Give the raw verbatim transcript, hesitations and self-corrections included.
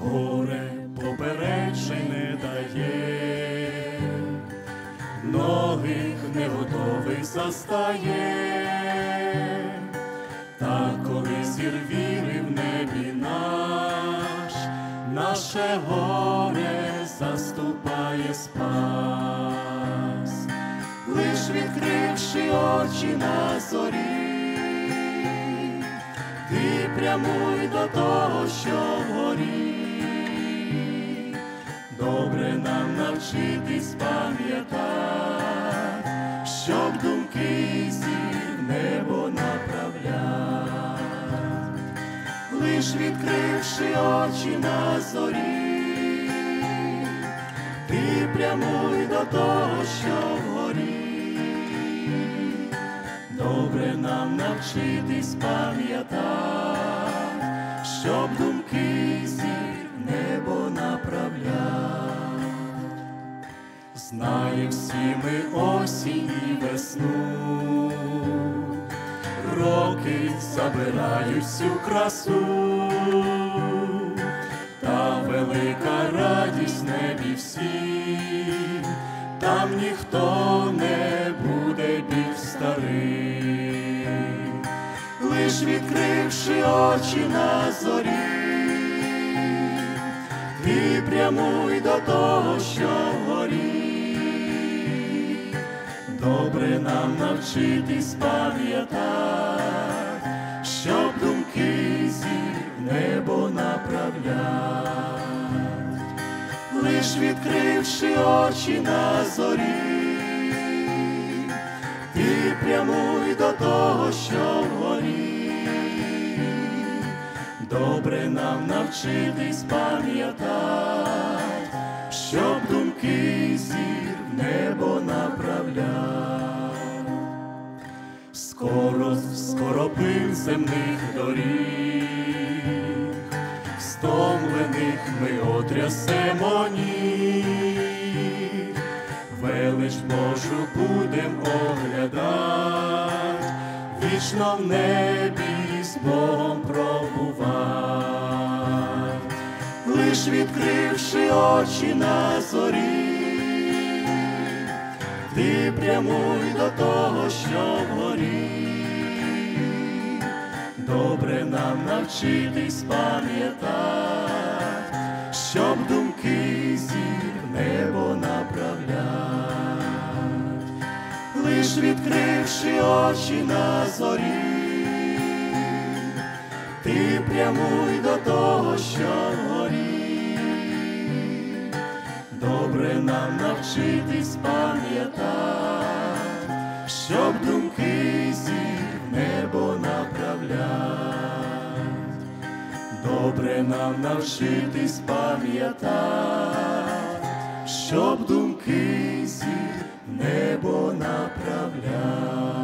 горе попереджень не дає, многих не готових застає. Та коли зір віри в небі наш, наше горе заступає спас. Лиш відкривши очі на зорі, ти прямуй до того, що вгорі. Добре нам навчитись пам'ятать, щоб думки зір в небо направлять. Лиш відкривши очі на зорі, ти прямуй до того, що вгорі. Добре нам навчитись пам'ятать, щоб думки зір в небо направлять. Знаєм всі ми осінь і весну, роки забирають всю красу, та велика радість в небі всім, там ніхто не буде більш старий. Лиш відкривши очі на зорі, ти прямуй до того, що вгорі. Добре нам навчитись пам'ятать, щоб думки зір в небо направлять. Лиш відкривши очі на зорі, ти прямуй до того, що вгорі. Добре нам навчитись пам'ятать, щоб думки зір в небо направлять. Скоро скоропин земних доріг, стомлених ми отрясемо ніг, велич Божу будем оглядать, вічно в небі з Богом пробувать. Лиш відкривши очі на зорі, ти прямуй до того, що вгорі. Добре нам навчитись пам'ятать, щоб думки зір в небо направлять. Лиш відкривши очі на зорі, ти прямуй до того, що вгорі. Добре нам навчитись пам'ятать, щоб думки зір в небо направлять. Добре нам навчитись пам'ятать, щоб думки зір в небо направлять.